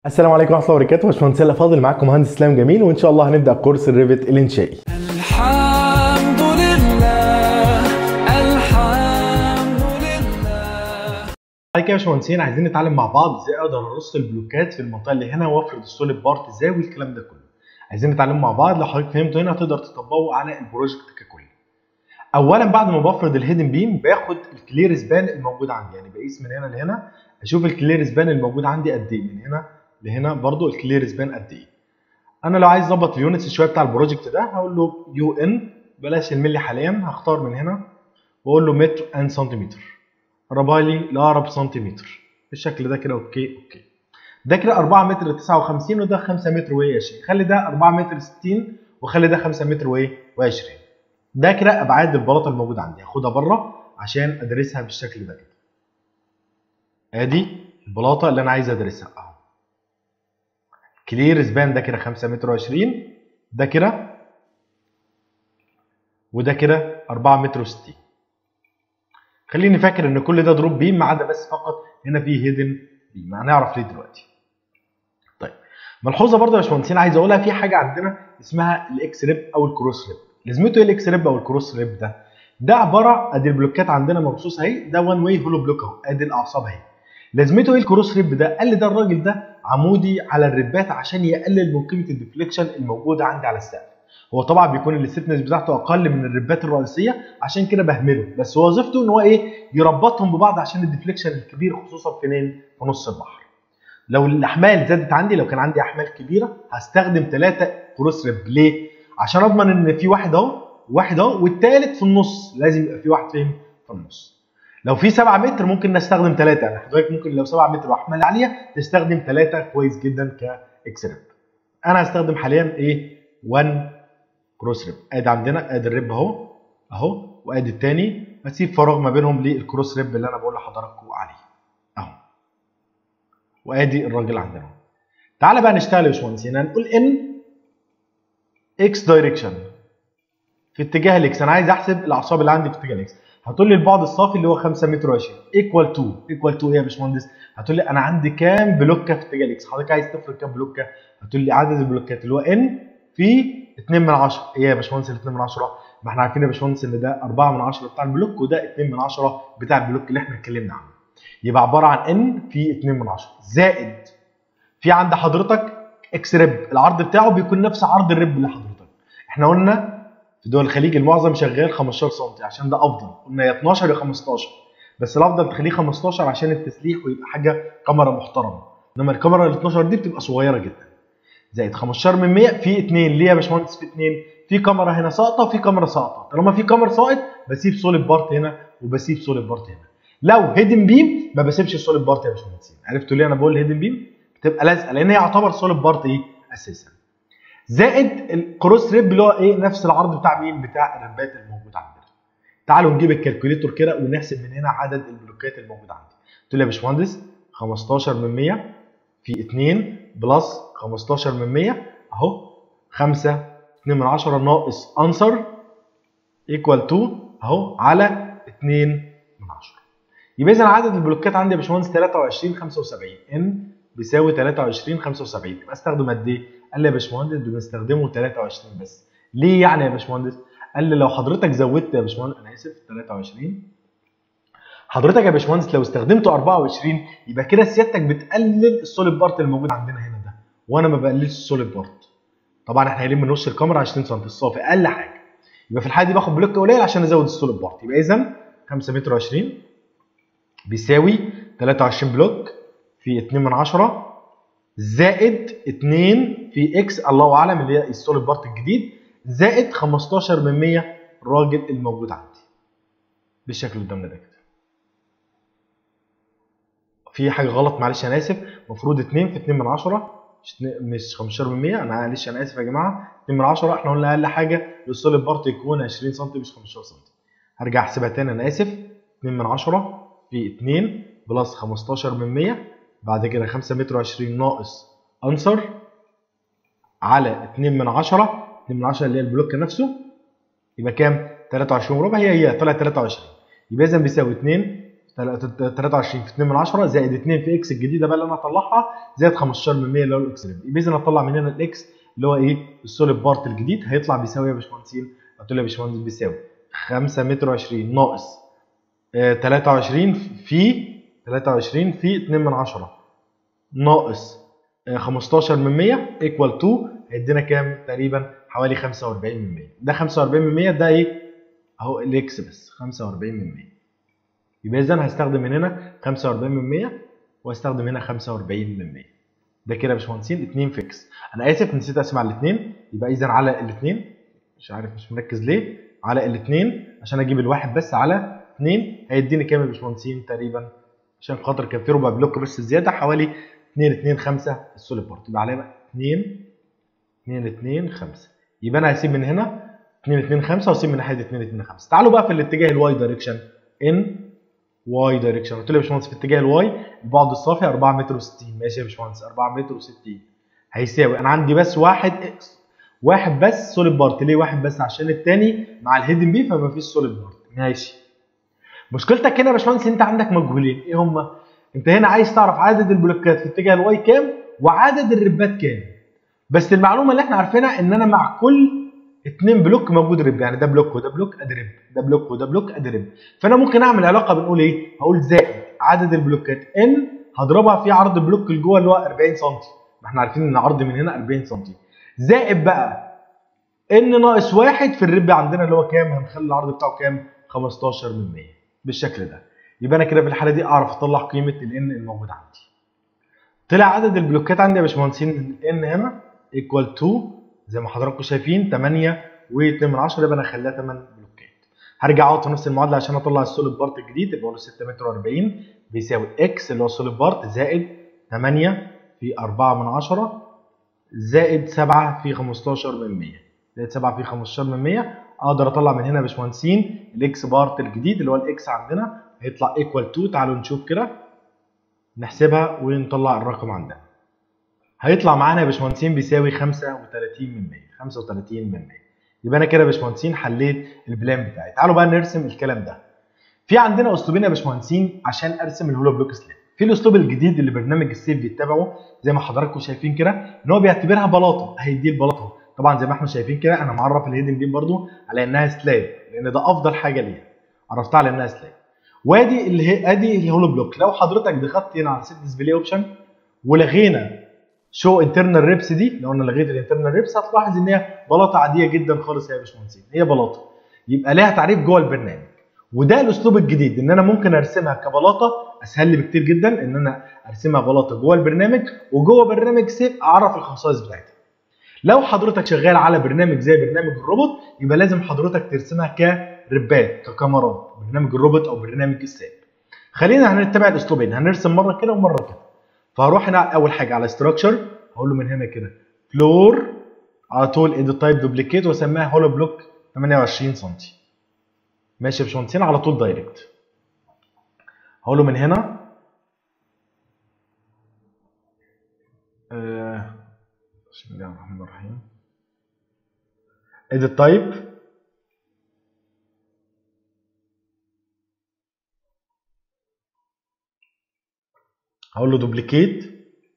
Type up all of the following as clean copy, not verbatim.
السلام عليكم ورحمه الله وبركاته. باشمهندس فاضل معاكم مهندس اسلام جميل، وان شاء الله هنبدا كورس الريفت الانشائي. الحمد لله الحمد لله. بعد كده يا باشمهندسين عايزين نتعلم مع بعض ازاي اقدر ارص البلوكات في المنطقه اللي هنا وافرد السوليد بارت ازاي والكلام ده كله. عايزين نتعلم مع بعض. لو حضرتك فهمته هنا هتقدر تطبقه على البروجكت ككل. اولا بعد ما بفرض الهيدن بيم باخد الكلير سبان الموجود عندي، يعني بقيس من هنا لهنا اشوف الكلير سبان الموجود عندي قد ايه، من هنا لهنا برضو الكلير سبان قد ايه. انا لو عايز اظبط اليونتس شويه بتاع البروجكت ده هقول له يو ان، بلاش الملي حاليا، هختار من هنا واقول له متر اند سنتيمتر، قربها لي لاقرب سنتيمتر بالشكل ده كده. اوكي ده كده 4 متر 59 وده 5 متر و20، خلي ده 4 متر 60 وخلي ده 5 متر و20. ده كده ابعاد البلاطه الموجوده عندي، هاخدها بره عشان ادرسها بالشكل ده كده. ادي البلاطه اللي انا عايز ادرسها اهو. كلير سبان ده كده 5 متر و20، ده كده وده كده 4 متر و60. خليني فاكر ان كل ده دروب بيم ما عدا بس فقط هنا فيه هيدن بيم، هنعرف ليه دلوقتي. طيب ملحوظه برضه يا باشمهندسين عايز اقولها، في حاجه عندنا اسمها الاكس ريب او الكروس ريب. لازمته ايه الاكس ريب او الكروس ريب ده؟ ده عباره ادي البلوكات عندنا مرصوصه اهي، ده وان واي هولو بلوك اهو، ادي الاعصاب اهي. لازمته ايه الكروس ريب ده؟ قال لي ده الراجل ده عمودي على الريبات عشان يقلل من قيمه الديفليكشن الموجوده عندي على السقف. هو طبعا بيكون الستنس بتاعته اقل من الريبات الرئيسيه عشان كده بهمله، بس هو وظيفته ان هو ايه؟ يربطهم ببعض عشان الديفليكشن الكبير خصوصا فين؟ في نص البحر. لو الاحمال زادت عندي، لو كان عندي احمال كبيره هستخدم 3 كروس ريب. ليه؟ عشان اضمن ان في واحد اهو واحد اهو والثالث في النص، لازم يبقى في واحد فين؟ في النص. لو في 7 متر ممكن نستخدم 3، يعني حضرتك ممكن لو 7 متر واحمال عاليه تستخدم 3 كويس جدا كاكس ريب. انا هستخدم حاليا ايه؟ 1 كروس ريب. ادي عندنا ادي الريب اهو اهو، وادي الثاني، هسيب فراغ ما بينهم للكروس ريب اللي انا بقول لحضراتكم عليه اهو. وادي الراجل عندنا. تعالى بقى نشتغل يا باشمهندسين. هنقول ان اكس دايركشن في اتجاه الاكس، انا عايز احسب الاعصاب اللي عندي في اتجاه الاكس. هتقول لي البعد الصافي اللي هو 5 متر و20 ايكوال تو ايه يا باشمهندس؟ هتقول لي انا عندي كام بلوكه في اتجاه الاكس؟ حضرتك عايز تفرض كام بلوكه؟ هتقول لي عدد البلوكات اللي هو ان في 2 من 10. ايه يا باشمهندس ال 2 من 10؟ ما احنا عارفين يا باشمهندس ان ده 4 من 10 بتاع البلوك وده 2 من 10 بتاع البلوك اللي احنا اتكلمنا عنه. يبقى عباره عن ان في 2 من 10 زائد في عند حضرتك اكس ريب، العرض بتاعه بيكون نفس عرض الريب اللي حضرتك. احنا قلنا في دول الخليج المعظم شغال 15 سم عشان ده افضل، قلنا يا 12 يا 15، بس الافضل تخليه 15 عشان التسليح ويبقى حاجه كاميرا محترمه. انما الكاميرا ال 12 دي بتبقى صغيره جدا. زائد 15 من 100 في 2. ليه يا باشمهندس في 2؟ في كاميرا هنا ساقطه وفي كاميرا ساقطه. طالما في كاميرا ساقط بسيب سوليد بارت هنا وبسيب سوليد بارت هنا. لو هيدن بيم ما بسيبش السوليد بارت يا باشمهندسين. عرفتوا ليه انا بقول هيدن بيم؟ بتبقى لازقه لان هي يعتبر سوليد بارت ايه؟ اساسا. زائد الكروس ريب اللي هو ايه؟ نفس العرض بتاع مين؟ بتاع الريبات الموجود عندنا. تعالوا نجيب الكالكوليتور كده ونحسب من هنا عدد البلوكات الموجوده عندي. قلت له يا باشمهندس 15 من 100 في 2 بلس 15 من 100 اهو 5 2 من 10 ناقص انسر ايكوال تو اهو على 2 من 10. يبقى اذا عدد البلوكات عندي يا باشمهندس 23 75. ان بيساوي 23 75. يبقى استخدم قد ايه؟ قال لي يا باشمهندس بنستخدمه 23 بس. ليه يعني يا باشمهندس؟ قال لي لو حضرتك زودت يا باشمهندس، انا اسف 23، حضرتك يا باشمهندس لو استخدمته 24 يبقى كده سيادتك بتقلل السوليد بارت الموجود عندنا هنا ده، وانا ما بقللش السوليد بارت. طبعا احنا قايلين من وش الكاميرا 20 سم الصافي اقل حاجه. يبقى في الحاله دي باخد بلوك قليل عشان ازود السوليد بارت. يبقى اذا 5 متر 20 بيساوي 23 بلوك في 2 من 10 زائد 2 في اكس الله اعلم اللي هي السوليد بارت الجديد زائد 15 من 100 الراجل الموجود عندي بالشكل اللي قدامنا ده كده. في حاجه غلط معلش انا اسف، المفروض 2 في 2 من 10 مش 15 من 100. انا معلش انا اسف يا جماعه. 2 من 10 احنا قلنا اقل حاجه للسوليد بارت يكون 20 سم مش 15 سم. هرجع احسبها تاني انا اسف. 2 من 10 في 2 بلس 15 من 100 بعد كده 5 متر 20 ناقص انسر على 2 من 10. 2 من 10 اللي هي البلوك نفسه يبقى كام؟ 23 وربع. هي طلعت 23. يبقى اذا بيساوي 2 23 في 2 من 10 زائد 2 في اكس الجديده بقى اللي انا هطلعها زائد 15 من 100 اللي هو الاكس ريب. يبقى اذا هطلع من هنا الاكس اللي هو ايه السوليد بارت الجديد هيطلع بيساوي يا باشمهندسين. قلت له يا باشمهندس بيساوي 5 متر و20 ناقص 23 في 2 من 10 ناقص 15 من 100 ايكوال 2 هيدينا كام؟ تقريبا حوالي 45 من 100. ده 45 من 100 ده ايه؟ اهو الاكس بس 45 من 100. يبقى اذا هستخدم من هنا 45 من 100 وهستخدم هنا 45 من 100. ده كده يا باشمهندسين 2 فيكس. انا اسف نسيت اقسم على الاثنين. يبقى اذا على الاثنين مش عارف مش مركز ليه على الاثنين عشان اجيب الواحد بس على 2 هيديني كام يا باشمهندسين؟ تقريبا عشان خاطر كان في ربع بلوك بس زياده حوالي 2 2 5 السوليد بارت. يبقى علينا 2 2 2 5. يبقى انا هسيب من هنا 2 2 5 واسيب من ناحيه 2 2 5. تعالوا بقى في الاتجاه الواي دايركشن ان واي دايركشن. قلت له يا باشمهندس في اتجاه الواي البعد الصافي 4 متر و60. ماشي يا باشمهندس 4 متر و60 هيساوي انا عندي بس واحد بس سوليد بارت. ليه واحد بس؟ عشان الثاني مع الهيدن بي فما فيش سوليد بارت. ماشي. مشكلتك هنا يا باشمهندس انت عندك مجهولين. ايه هما؟ انت هنا عايز تعرف عدد البلوكات في اتجاه الواي كام وعدد الربات كام. بس المعلومه اللي احنا عارفينها ان انا مع كل 2 بلوك موجود رب. يعني ده بلوك وده بلوك ادي رب، ده بلوك وده بلوك ادي رب. فانا ممكن اعمل علاقه بنقول ايه؟ هقول زائد عدد البلوكات ان هضربها في عرض البلوك اللي جوه اللي هو 40 سم. ما احنا عارفين ان عرض من هنا 40 سم زائد بقى ان ناقص 1 في الرب عندنا اللي هو كام؟ هنخلي العرض بتاعه كام؟ 15 من 100 بالشكل ده. يبقى انا كده في الحاله دي اعرف اطلع قيمه الان الموجود عندي. طلع عدد البلوكات عندي يا باشمهندسين ان هنا ايكوال 2 زي ما حضراتكم شايفين 8 و2 من 10. يبقى انا هخليها 8 بلوكات. هرجع اقعد في نفس المعادله عشان اطلع السوليد بارت الجديد. يبقى له 6 متر و40 بيساوي اكس اللي هو السوليد بارت زائد 8 في 4 من 10 زائد 7 في 15 من 100 زائد 7 في 15 من 100. اقدر اطلع من هنا يا باشمهندسين الاكس بارت الجديد اللي هو الاكس عندنا هيطلع ايكوال 2. تعالوا نشوف كده نحسبها ونطلع الرقم عندنا. هيطلع معانا يا باشمهندسين بيساوي 35 من 100. 35 من 100. يبقى انا كده يا باشمهندسين حليت البلان بتاعي. تعالوا بقى نرسم الكلام ده. في عندنا اسلوبين يا باشمهندسين عشان ارسم الهولو بلوك سلاب. في الاسلوب الجديد اللي برنامج السيف بيتبعه زي ما حضراتكم شايفين كده ان هو بيعتبرها بلاطه. هيدي البلاطه طبعا زي ما احنا شايفين كده. انا معرف الهيدن بيم برده على انها سلاب لان ده افضل حاجه ليها. عرفتها على انها سلاب. وادي ادي الهولو بلوك. لو حضرتك ضغطت هنا على سيت ديسبلاي اوبشن ولغينا شو انترنال ريبس دي، لو انا لغيت الانترنال ريبس هتلاحظ ان هي بلاطه عاديه جدا خالص يا باشمهندسين. هي بلاطه يبقى لها تعريف جوه البرنامج. وده الاسلوب الجديد ان انا ممكن ارسمها كبلاطه. اسهل لي بكتير جدا ان انا ارسمها بلاطه جوه البرنامج وجوه برنامج سيف اعرف الخصائص بتاعتها. لو حضرتك شغال على برنامج زي برنامج الروبوت يبقى لازم حضرتك ترسمها كربات ككاميرات برنامج الروبوت او برنامج السيف. خلينا هنتبع الاسلوبين. هنرسم مره كده ومره كده. فهروح هنا اول حاجه على ستراكشر هقول له من هنا كده فلور على طول اديت تايب دوبليكيت واسميها هولو بلوك 28 سم. ماشي يا باشمهندسين على طول دايركت. هقول له من هنا بسم الله الرحمن الرحيم اديت تايب هقول له دوبليكيت.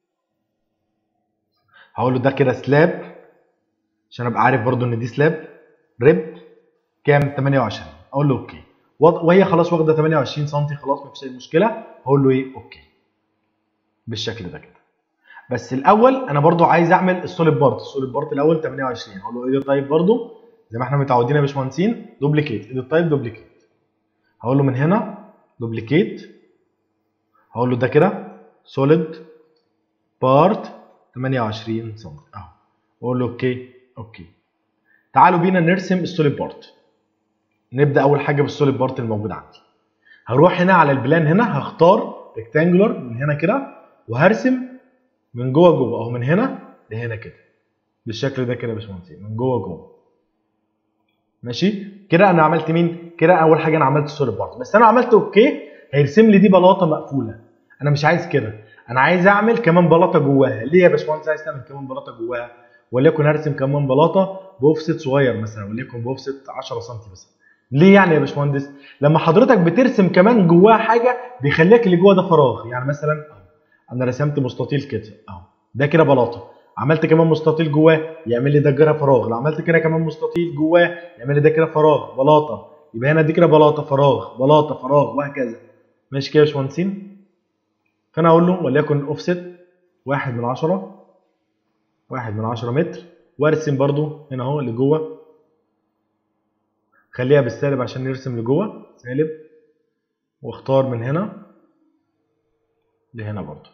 هقول له ده كده سلاب عشان ابقى عارف برضو ان دي سلاب ريب كام 28. اقول له اوكي وهي خلاص واخده 28 سم خلاص مفيش اي مشكله. هقول له ايه اوكي بالشكل ده كده. بس الاول انا برضو عايز اعمل السوليد بارت. السوليد بارت الاول 28. هقول له اديت تايب برضو زي ما احنا متعودين يا باشمهندسين دوبليكيت اديت تايب دوبليكيت. هقول له من هنا دوبليكيت. هقول له ده كده سوليد بارت 28 سم اهو. اقول له اوكي اوكي. تعالوا بينا نرسم السوليد بارت. نبدا اول حاجه بالسوليد بارت الموجود عندي. هروح هنا على البلان هنا هختار ريكتانجولار من هنا كده وهرسم من جوه اهو من هنا لهنا كده بالشكل ده كده يا باشمهندسين من جوه. ماشي كده انا عملت مين؟ كده اول حاجه انا عملت السوليد بارت. بس انا عملت اوكي هيرسم لي دي بلاطه مقفوله. انا مش عايز كده. انا عايز اعمل كمان بلاطه جواها. ليه يا باشمهندس عايز تعمل كمان بلاطه جواها؟ وليكن ارسم كمان بلاطه باوفست صغير مثلا وليكن باوفست 10 سم مثلا. ليه يعني يا باشمهندس؟ لما حضرتك بترسم كمان جواه حاجه بيخليك اللي جوه ده فراغ. يعني مثلا اهو انا رسمت مستطيل كده اهو، ده كده بلاطه، عملت كمان مستطيل جواه يعمل لي ده كده فراغ، لو عملت كده كمان مستطيل جواه يعمل لي ده كده فراغ بلاطه، يبقى هنا دي كده بلاطه فراغ بلاطه فراغ وهكذا. ماشي كده يا باشمهندسين؟ فانا اقول له وليكن اوفست 1/10 1/10 متر، وارسم برضو هنا اهو لجوه، خليها بالسالب عشان نرسم لجوه سالب، واختار من هنا لهنا برضو.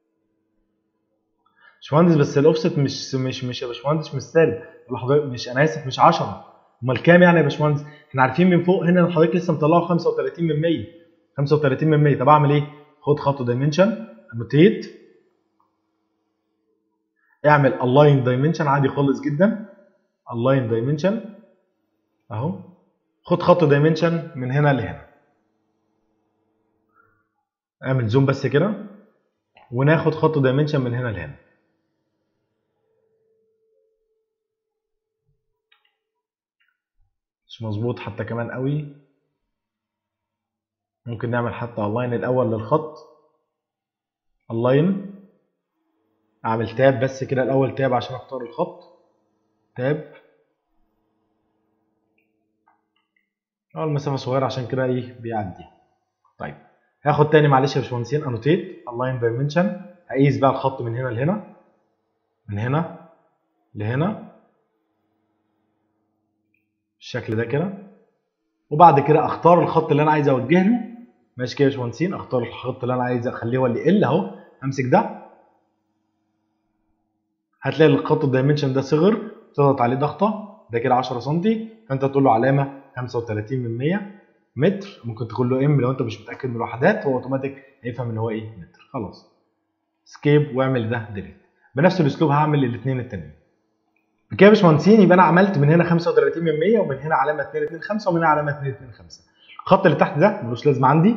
باشمهندس بس الاوفست مش يا باشمهندس مش سالب، حضرتك مش، انا اسف مش 10، امال كام يعني يا باشمهندس؟ احنا عارفين من فوق هنا حضرتك لسه مطلعه 35 من 100 35 من 100. طب اعمل ايه؟ خد خط دايمنشن انوتيت، اعمل الاين دايمنشن عادي خالص جدا، الاين دايمنشن اهو، خد خط دايمنشن من هنا لهنا، اعمل زوم بس كده، وناخد خط دايمنشن من هنا لهنا. مش مظبوط حتى كمان قوي، ممكن نعمل حتى الاين الاول للخط، الاين، اعمل تاب بس كده الاول، تاب عشان اختار الخط، تاب، المسافه صغيره عشان كده ايه بيعدي. طيب هاخد تاني معلش يا باشمهندسين انوتيت الاين دايمنشن، هقيس بقى الخط من هنا لهنا، من هنا لهنا بالشكل ده كده، وبعد كده اختار الخط اللي انا عايز اوجه له. ماشي كده يا باشمهندسين؟ اختار الخط اللي انا عايز اخليه هو اللي ال اهو، امسك ده، هتلاقي الخط الدايمنشن ده صغر، تضغط عليه ضغطه، ده كده 10 سم، فانت تقول له علامه 35 من 100 متر، ممكن تقول له ام لو انت مش متاكد من الوحدات، هو اوتوماتيك هيفهم ان هو ايه متر. خلاص سكيب واعمل ده ديليت. بنفس الاسلوب هعمل الاثنين التانيين. كده يا باشمهندسين يبقى انا عملت من هنا 35 من 100، ومن هنا علامه 225، ومن هنا علامه 225. الخط اللي تحت ده ملوش لازمه عندي.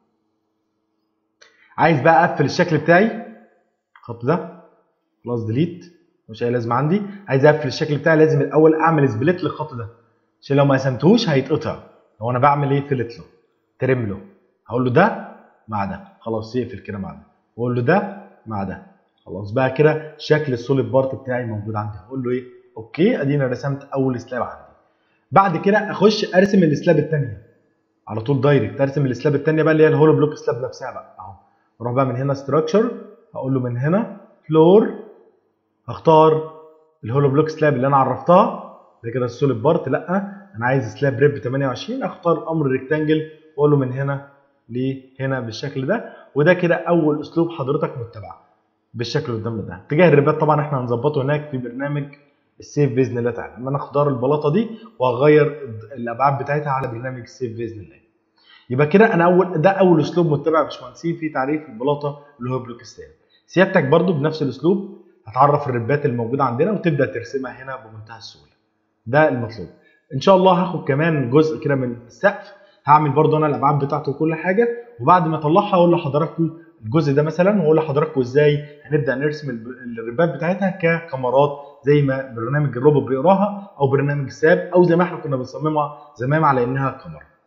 عايز بقى اقفل الشكل بتاعي، الخط ده خلاص ديليت، مش اي لازمه عندي. عايز اقفل الشكل بتاعي لازم الاول اعمل سبليت للخط ده، عشان لو ما قسمتهوش هيتقطع. هو انا بعمل ايه؟ فلت له، ترم له، هقول له ده مع ده، خلاص يقفل كده مع ده، واقول له ده مع ده، خلاص بقى كده شكل السوليد بارت بتاعي موجود عندي. هقول له ايه؟ اوكي، ادينا رسمت اول سلاب عندي. بعد كده اخش ارسم السلاب الثانيه على طول دايركت، ارسم السلاب الثانيه بقى اللي هي الهولو بلوك سلاب نفسها بقى اهو. اروح بقى من هنا ستراكشر، هقول له من هنا فلور، هختار الهولو بلوك سلاب اللي انا عرفتها، ده كده السوليد بارت. لا انا عايز سلاب ريب 28، اختار امر ريكتانجل واقول له من هنا لهنا بالشكل ده. وده كده اول اسلوب حضرتك متبعه بالشكل اللي قدامنا ده. اتجاه الريبات طبعا احنا هنظبطه هناك في برنامج السيف باذن الله تعالى، لما انا اختار البلاطه دي وهغير الابعاد بتاعتها على برنامج السيف باذن الله. يبقى كده انا ده اول اسلوب متبع يا باشمهندسين في تعريف البلاطه اللي هو بلوك سلاب. سيادتك برضو بنفس الاسلوب هتعرف الربات الموجوده عندنا وتبدا ترسمها هنا بمنتهى السهوله. ده المطلوب. ان شاء الله هاخد كمان جزء كده من السقف، هعمل برضو انا الابعاد بتاعته وكل حاجه، وبعد ما اطلعها اقول لحضراتكم الجزء ده مثلا، واقول لحضراتكم ازاي هنبدا نرسم الربات بتاعتها ككاميرات زي ما برنامج الروبوت بيقراها، او برنامج ساب، او زي ما احنا كنا بنصممها زمان على انها كاميرا.